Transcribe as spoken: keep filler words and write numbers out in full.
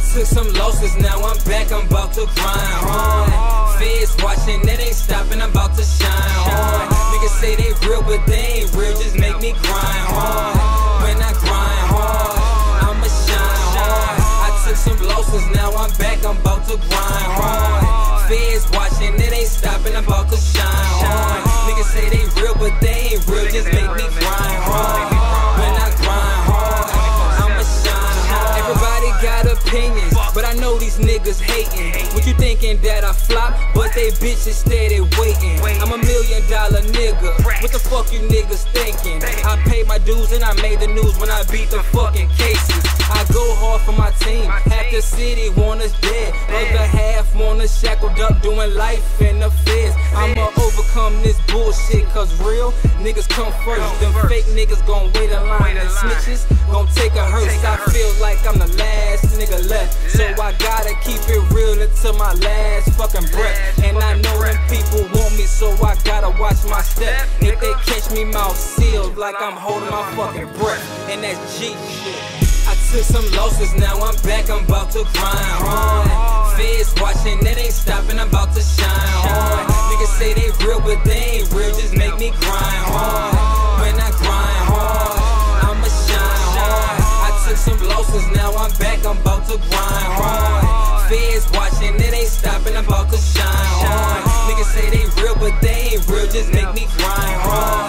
took some losses, now I'm back, I'm about to grind hard. Feds watching, that ain't stopping, I'm about to shine hard. Niggas say they real, but they ain't real, just make me grind hard. When I grind hard, I'ma shine hard. I took some losses, now I'm back, I'm about to grind hard. Feds watching, it ain't stopping, I'm about to shine hard. Niggas say they real, but they ain't real, just make me grind hard. When I grind hard, I'ma shine hard. Everybody got opinions, but I know these niggas hating. What you thinking that I flop, but they bitches steady waiting. I'm a million dollar nigga, what the fuck you niggas thinking? I paid my dues and I made the news when I beat the fucking cases. I go hard for my team, half the city want us dead, other half want us shackled up doing life in the feds. I'ma overcome this bullshit, cause real niggas come first. Them fake niggas gon' wait in line, and snitches gon' take a hearse. I feel like I'm the last nigga left, so I gotta keep it real until my last fucking breath. And I know them people want me, so I gotta watch my step. If they catch me mouth sealed like I'm holding my fucking breath, and that's G shit. I took some losses, now I'm back, I'm about to grind hard. Feds watching, that ain't stopping, I'm about to shine hard. Niggas say they real, but they ain't real, just make me grind hard. When I grind hard, I'ma shine hard. I took some losses, now I'm back, I'm about to grind hard. Feds watching, it ain't stopping, I'm about to shine hard. Niggas say they real, but they ain't real, just make me grind hard.